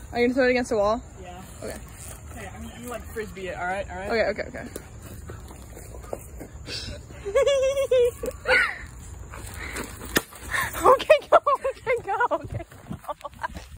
Are you gonna throw it against the wall? Yeah. Okay. Okay, I'm gonna like frisbee it, alright? Okay, okay, okay.